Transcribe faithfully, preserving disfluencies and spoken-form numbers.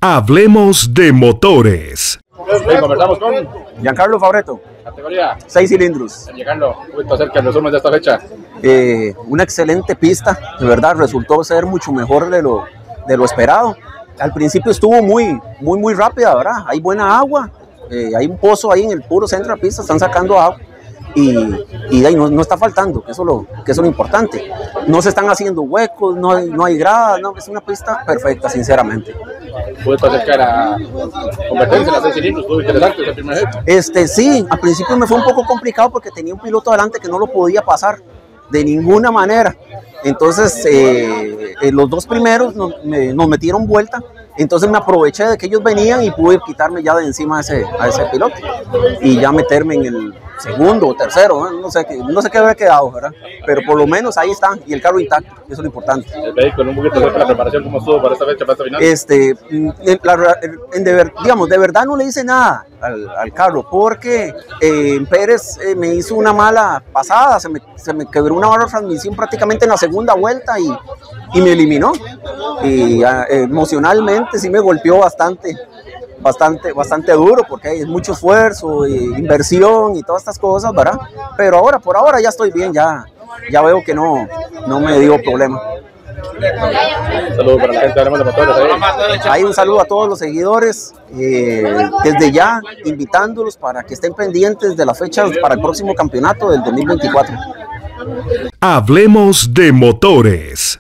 Hablemos de motores. Bien, conversamos con Giancarlo Fabretto. Categoría. Seis cilindros. Llegando, un poquito acerca de los resúmenes de esta fecha. Eh, una excelente pista, de verdad, resultó ser mucho mejor de lo, de lo esperado. Al principio estuvo muy, muy, muy rápida, ¿verdad? Hay buena agua, eh, hay un pozo ahí en el puro centro de la pista, están sacando agua. Y, y de ahí no, no está faltando, que eso, es lo, que eso es lo importante. No se están haciendo huecos, no hay, no hay grada, no, es una pista perfecta, sinceramente. Pude acerca de la competencia de las seis cilindros, estuvo interesante ese primer hit. Este, sí, al principio me fue un poco complicado porque tenía un piloto adelante que no lo podía pasar de ninguna manera. Entonces, eh, eh, los dos primeros nos, me, nos metieron vuelta. Entonces me aproveché de que ellos venían y pude quitarme ya de encima a ese, a ese piloto y ya meterme en el segundo o tercero, ¿no? No sé, no sé qué habría quedado, ¿verdad? Pero por lo menos ahí está, y el carro intacto, eso es lo importante. El vehículo, un poquito de la preparación, ¿cómo estuvo para esta fecha, para esta final? Este, en la, en de ver, digamos, de verdad no le hice nada al, al carro, porque eh, Pérez eh, me hizo una mala pasada, se me, se me quebró una barra de transmisión prácticamente en la segunda vuelta y, y me eliminó. Y eh, emocionalmente sí me golpeó bastante, bastante, bastante duro, porque hay mucho esfuerzo, e inversión y todas estas cosas, ¿verdad? Pero ahora, por ahora ya estoy bien, ya, ya veo que no, no me dio problema. Un saludo para la gente de Hablemos de Motores. Ahí. Hay un saludo a todos los seguidores, eh, desde ya invitándolos para que estén pendientes de las fechas para el próximo campeonato del dos mil veinticuatro. Hablemos de Motores.